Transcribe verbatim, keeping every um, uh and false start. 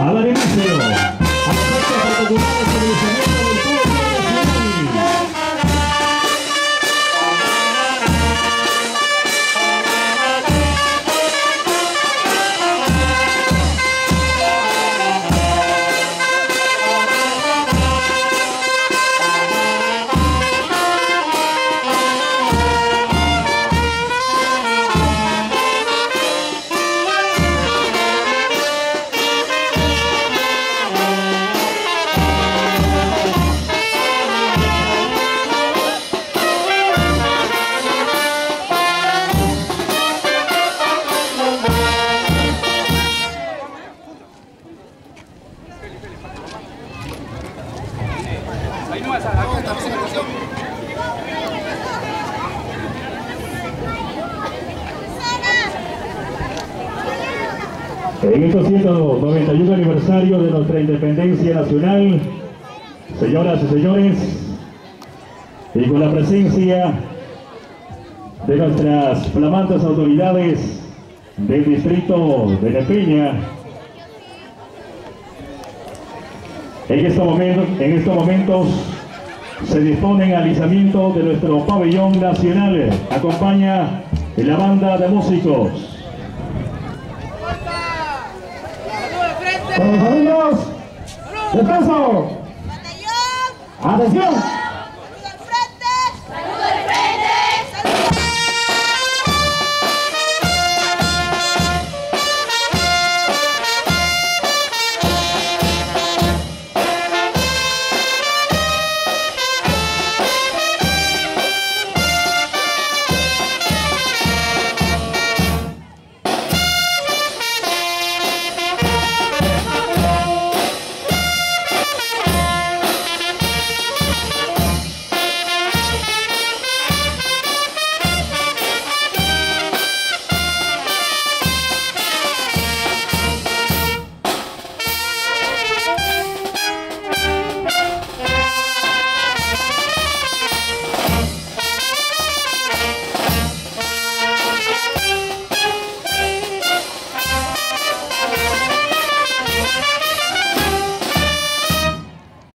a dar inicio a las actas protocolares sobre el salón del pueblo nacional. En este ciento noventa y uno aniversario de nuestra independencia nacional, señoras y señores, y con la presencia de nuestras flamantes autoridades del distrito de Nepeña, en estos momentos, en estos momentos se dispone al izamiento de nuestro pabellón nacional. Acompaña la banda de músicos. Con los amigos, descanso. Atención.